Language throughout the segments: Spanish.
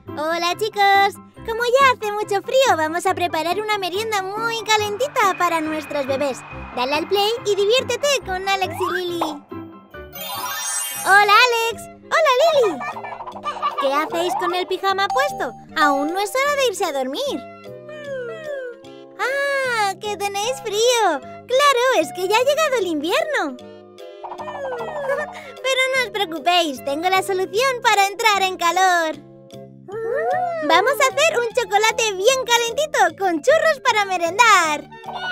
Hola chicos, como ya hace mucho frío vamos a preparar una merienda muy calentita para nuestros bebés. Dale al play y diviértete con Alex y Lily. Hola Alex, hola Lily. ¿Qué hacéis con el pijama puesto? Aún no es hora de irse a dormir. ¡Ah! ¡Que tenéis frío! ¡Claro! Es que ya ha llegado el invierno. Pero no os preocupéis, tengo la solución para entrar en calor. Vamos a hacer un chocolate bien calentito con churros para merendar.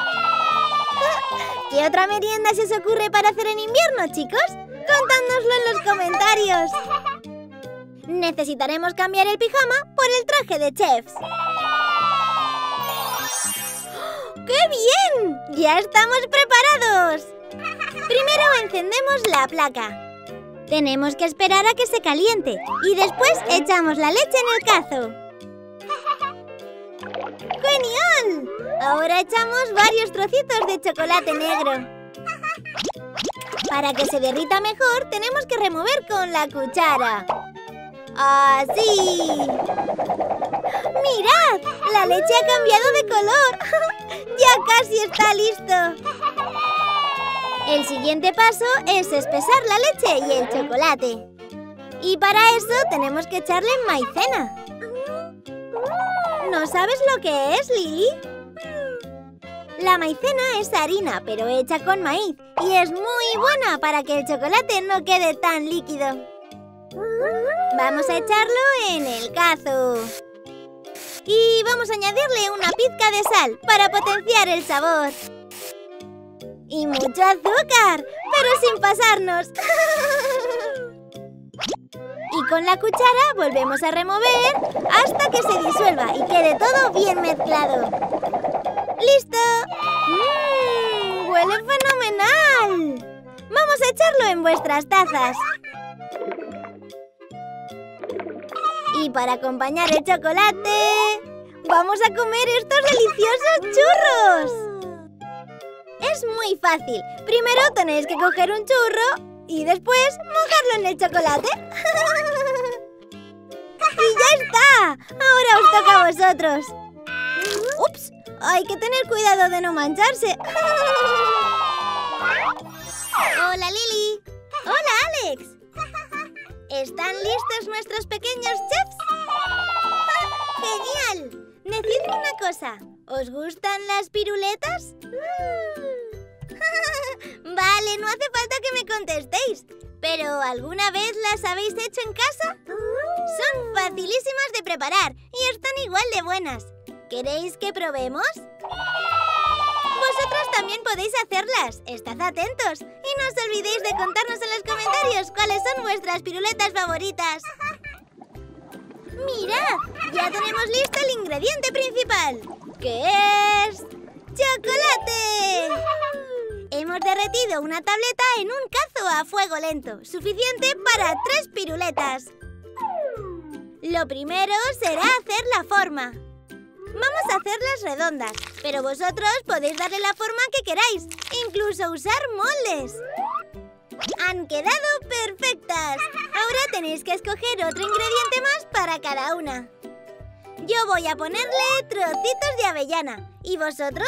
¿Qué otra merienda se os ocurre para hacer en invierno, chicos? Contádnoslo en los comentarios. Necesitaremos cambiar el pijama por el traje de chefs. ¡Qué bien! ¡Ya estamos preparados! Primero encendemos la placa. Tenemos que esperar a que se caliente y después echamos la leche en el cazo. ¡Genial! Ahora echamos varios trocitos de chocolate negro. Para que se derrita mejor tenemos que remover con la cuchara. ¡Así! ¡Mirad! ¡La leche ha cambiado de color! ¡Ya casi está listo! El siguiente paso es espesar la leche y el chocolate. Y para eso tenemos que echarle maicena. ¿No sabes lo que es, Lily? La maicena es harina, pero hecha con maíz. Y es muy buena para que el chocolate no quede tan líquido. Vamos a echarlo en el cazo. Y vamos a añadirle una pizca de sal para potenciar el sabor. Y mucho azúcar, pero sin pasarnos. Y con la cuchara volvemos a remover hasta que se disuelva y quede todo bien mezclado. ¡Listo! ¡Huele fenomenal! Vamos a echarlo en vuestras tazas. Y para acompañar el chocolate, vamos a comer estos deliciosos churros. Es muy fácil. Primero tenéis que coger un churro y después mojarlo en el chocolate. ¡Y ya está! Ahora os toca a vosotros. ¡Ups! Hay que tener cuidado de no mancharse. ¡Hola, Lily! ¡Hola, Alex! ¿Están listos nuestros pequeños chefs? ¡Genial! Decidme una cosa. ¿Os gustan las piruletas? Vale, no hace falta que me contestéis. ¿Pero alguna vez las habéis hecho en casa? Son facilísimas de preparar y están igual de buenas. ¿Queréis que probemos? Vosotros también podéis hacerlas. Estad atentos y no os olvidéis de contarnos en los comentarios cuáles son vuestras piruletas favoritas. ¡Mirad! Ya tenemos listo el ingrediente principal, que es ¡chocolate! Hemos derretido una tableta en un cazo a fuego lento, suficiente para 3 piruletas. Lo primero será hacer la forma. Vamos a hacerlas redondas, pero vosotros podéis darle la forma que queráis, incluso usar moldes. ¡Han quedado perfectas! Ahora tenéis que escoger otro ingrediente más para cada una. Yo voy a ponerle trocitos de avellana. ¿Y vosotros?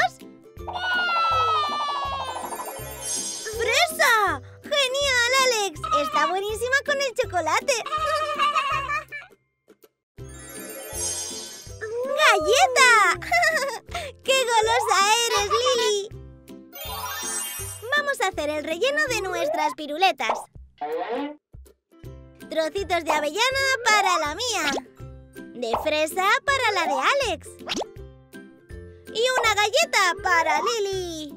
¡Fresa! ¡Genial, Alex! Está buenísima con el chocolate. ¡Galleta! ¡Qué golosa eres, Lily! Vamos a hacer el relleno de nuestras piruletas. Trocitos de avellana para la mía. De fresa para la de Alex. Y una galleta para Lily.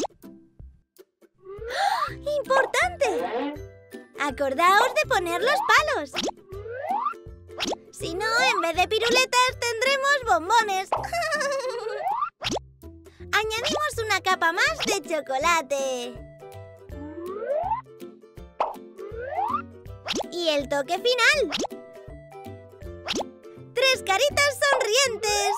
¡Oh! ¡Importante! Acordaos de poner los palos. Si no, en vez de piruletas tendremos bombones. Añadimos una capa más de chocolate. Y el toque final. 3 caritas sonrientes.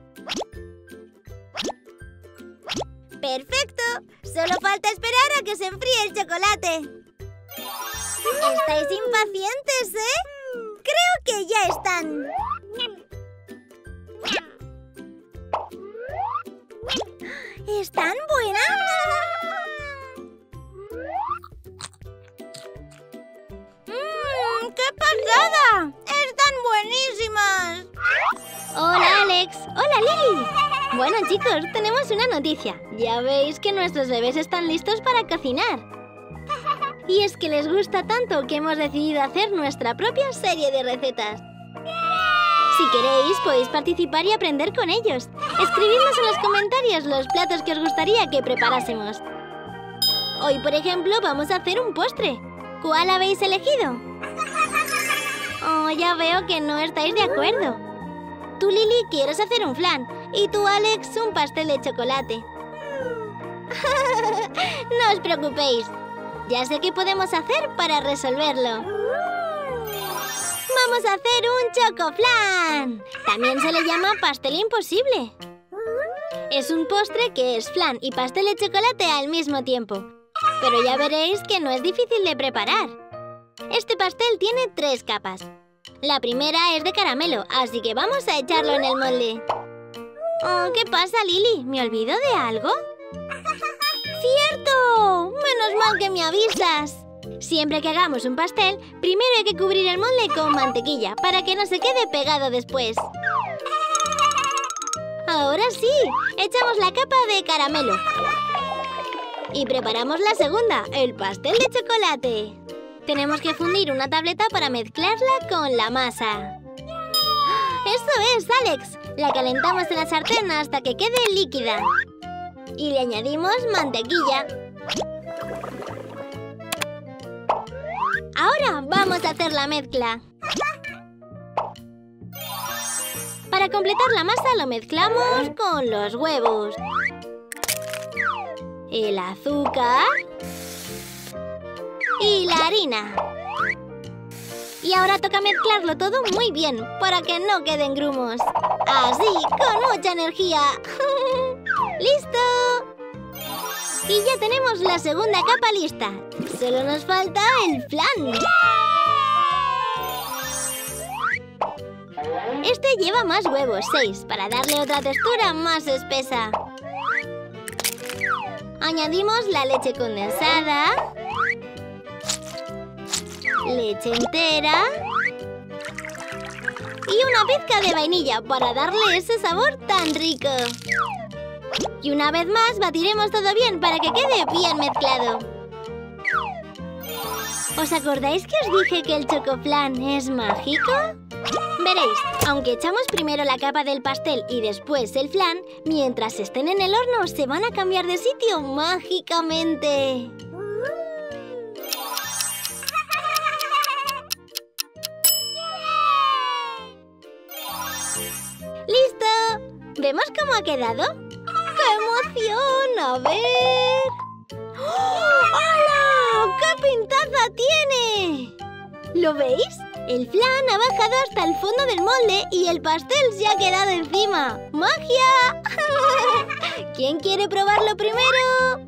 ¡Perfecto! Solo falta esperar a que se enfríe el chocolate. ¿Estáis impacientes, eh? Creo que ya están. ¿Están buenas? ¡Qué pasada! ¡Están buenísimas! Hola, Alex. Hola, Lily. Bueno, chicos, tenemos una noticia. Ya veis que nuestros bebés están listos para cocinar. Y es que les gusta tanto que hemos decidido hacer nuestra propia serie de recetas. Si queréis, podéis participar y aprender con ellos. Escribidnos en los comentarios los platos que os gustaría que preparásemos. Hoy, por ejemplo, vamos a hacer un postre. ¿Cuál habéis elegido? Oh, ya veo que no estáis de acuerdo. Tú, Lily, quieres hacer un flan. Y tú, Alex, un pastel de chocolate. No os preocupéis. Ya sé qué podemos hacer para resolverlo. ¡Vamos a hacer un chocoflan! También se le llama pastel imposible. Es un postre que es flan y pastel de chocolate al mismo tiempo. Pero ya veréis que no es difícil de preparar. Este pastel tiene 3 capas. La primera es de caramelo, así que vamos a echarlo en el molde. Oh, ¿qué pasa, Lily? ¿Me olvido de algo? ¡Cierto! Menos mal que me avisas. Siempre que hagamos un pastel, primero hay que cubrir el molde con mantequilla para que no se quede pegado después. Ahora sí, echamos la capa de caramelo. Y preparamos la segunda, el pastel de chocolate. Tenemos que fundir una tableta para mezclarla con la masa. ¡Eso es, Alex! La calentamos en la sartén hasta que quede líquida. Y le añadimos mantequilla. Ahora vamos a hacer la mezcla. Para completar la masa lo mezclamos con los huevos, el azúcar y la harina. Y ahora toca mezclarlo todo muy bien para que no queden grumos. Así, con mucha energía. ¡Listo! Y ya tenemos la segunda capa lista. Solo nos falta el flan. Este lleva más huevos, 6, para darle otra textura más espesa. Añadimos la leche condensada, leche entera y una pizca de vainilla para darle ese sabor tan rico. Y una vez más batiremos todo bien para que quede bien mezclado. ¿Os acordáis que os dije que el chocoflan es mágico? Veréis, aunque echamos primero la capa del pastel y después el flan, mientras estén en el horno se van a cambiar de sitio mágicamente. ¡Listo! ¿Vemos cómo ha quedado? ¡Qué emoción! A ver... ¡Hola! ¡Qué pintaza tiene! ¿Lo veis? El flan ha bajado hasta el fondo del molde y el pastel se ha quedado encima. ¡Magia! ¿Quién quiere probarlo primero?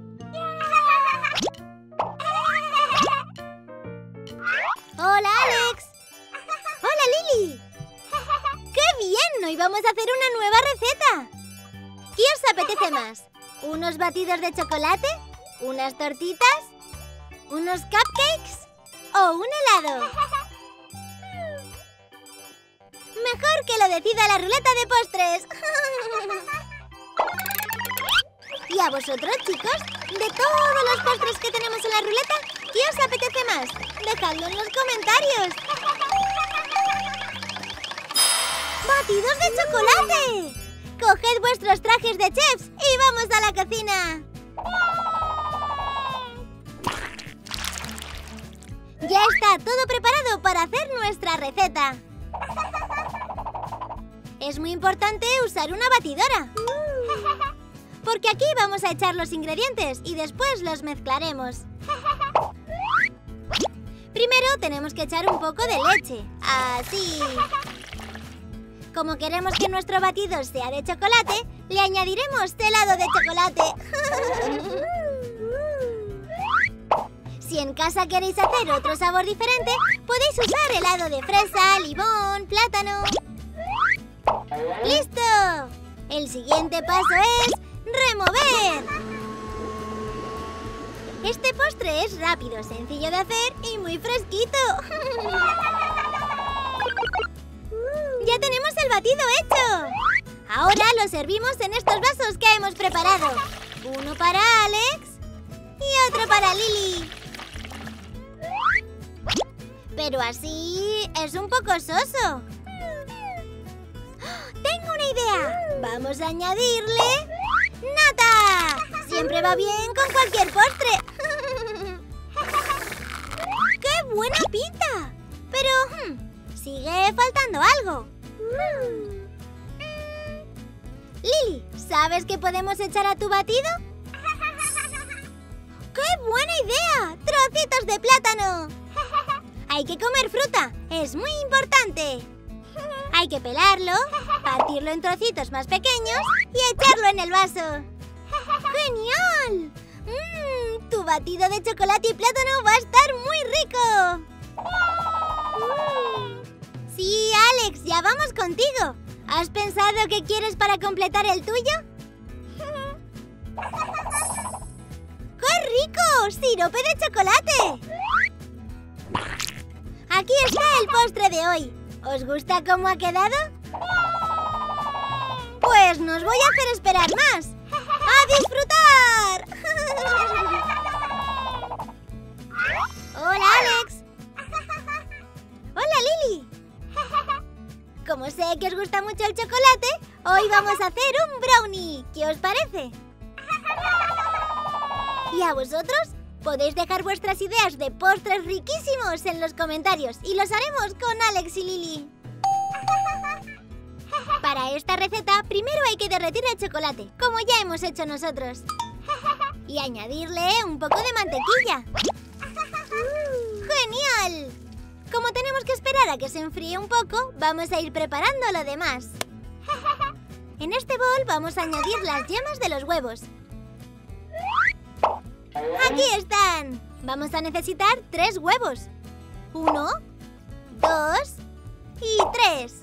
¡Hola, Alex! ¡Hola, Lily! ¡Qué bien! Hoy vamos a hacer una nueva receta. ¿Qué os apetece más? ¿Unos batidos de chocolate? ¿Unas tortitas? ¿Unos cupcakes? ¿O un helado? Mejor que lo decida la ruleta de postres. ¿Y a vosotros, chicos? De todos los postres que tenemos en la ruleta, ¿qué os apetece más? Dejadlo en los comentarios. ¡Batidos de chocolate! Coged vuestros trajes de chefs y vamos a la cocina. Ya está todo preparado para hacer nuestra receta. Es muy importante usar una batidora, porque aquí vamos a echar los ingredientes y después los mezclaremos. Primero tenemos que echar un poco de leche, así. Como queremos que nuestro batido sea de chocolate, le añadiremos helado de chocolate. Si en casa queréis hacer otro sabor diferente, podéis usar helado de fresa, limón, plátano. ¡Listo! El siguiente paso es ¡Remover! Este postre es rápido, sencillo de hacer y muy fresquito. ¡Ya tenemos el batido hecho! Ahora lo servimos en estos vasos que hemos preparado. Uno para Alex y otro para Lily. Pero así es un poco soso. ¡Tengo una idea! Vamos a añadirle nata. Siempre va bien con cualquier postre. ¡Qué buena pinta! Pero sigue faltando algo. Lily, ¿sabes qué podemos echar a tu batido? ¡Qué buena idea! ¡Trocitos de plátano! Hay que comer fruta, es muy importante. Hay que pelarlo, partirlo en trocitos más pequeños y echarlo en el vaso. ¡Genial! Tu batido de chocolate y plátano va a estar muy rico. Sí, Alex, ya vamos contigo. ¿Has pensado qué quieres para completar el tuyo? ¡Qué rico! ¡Sirope de chocolate! Aquí está el postre de hoy. ¿Os gusta cómo ha quedado? Pues no os voy a hacer esperar más. ¡A disfrutar! ¡Hola, Alex! ¡Hola, Lily! Como sé que os gusta mucho el chocolate, hoy vamos a hacer un brownie. ¿Qué os parece? ¿Y a vosotros? Podéis dejar vuestras ideas de postres riquísimos en los comentarios y los haremos con Alex y Lily. Para esta receta, primero hay que derretir el chocolate, como ya hemos hecho nosotros. Y añadirle un poco de mantequilla. ¡Genial! Como tenemos que esperar a que se enfríe un poco, vamos a ir preparando lo demás. En este bol vamos a añadir las yemas de los huevos. ¡Aquí están! Vamos a necesitar 3 huevos. 1, 2 y 3.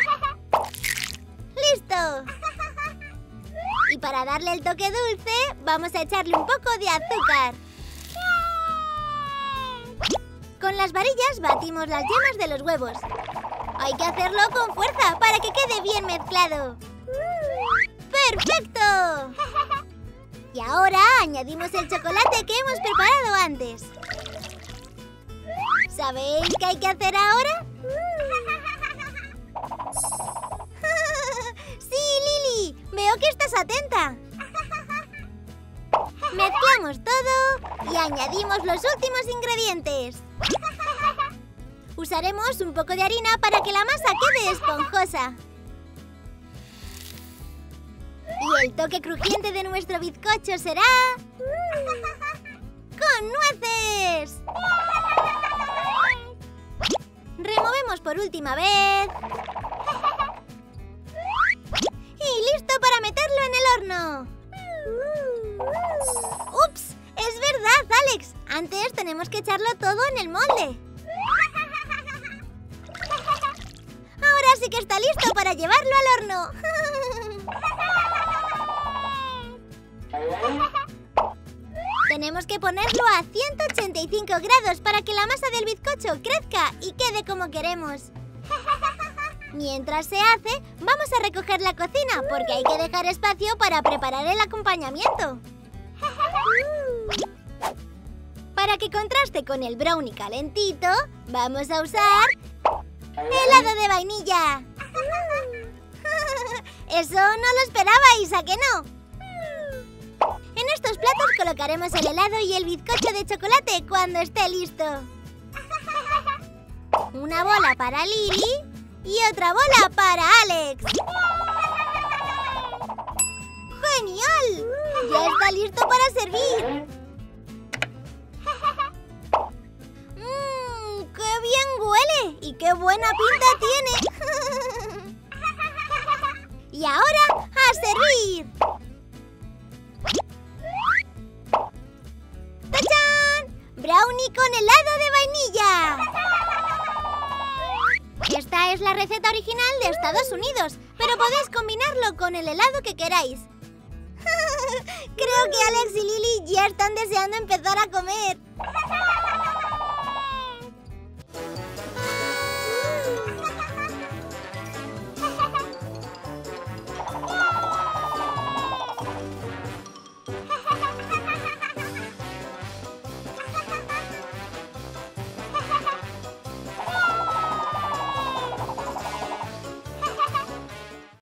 ¡Listo! Y para darle el toque dulce, vamos a echarle un poco de azúcar. Con las varillas batimos las yemas de los huevos. Hay que hacerlo con fuerza para que quede bien mezclado. ¡Perfecto! Y ahora añadimos el chocolate que hemos preparado antes. ¿Sabéis qué hay que hacer ahora? ¡Sí, Lily! Veo que estás atenta. Mezclamos todo y añadimos los últimos ingredientes. Usaremos un poco de harina para que la masa quede esponjosa. Y el toque crujiente de nuestro bizcocho será... ¡con nueces! Removemos por última vez. Y listo para meterlo en el horno. ¡Ups! Es verdad, Alex. Antes tenemos que echarlo todo en el molde. Ahora sí que está listo para llevarlo al horno. Tenemos que ponerlo a 185 grados para que la masa del bizcocho crezca y quede como queremos. Mientras se hace, vamos a recoger la cocina porque hay que dejar espacio para preparar el acompañamiento. Para que contraste con el brownie calentito, vamos a usar helado de vainilla. Eso no lo esperabais, ¿a que no? En estos platos colocaremos el helado y el bizcocho de chocolate cuando esté listo. Una bola para Lily y otra bola para Alex. ¡Genial! ¡Ya está listo para servir! ¡Qué bien huele! ¡Y qué buena pinta tiene! Y ahora, ¡a servir! ¡Tachán! ¡Brownie con helado de vainilla! Esta es la receta original de Estados Unidos, pero podéis combinarlo con el helado que queráis. Creo que Alex y Lily ya están deseando empezar a comer.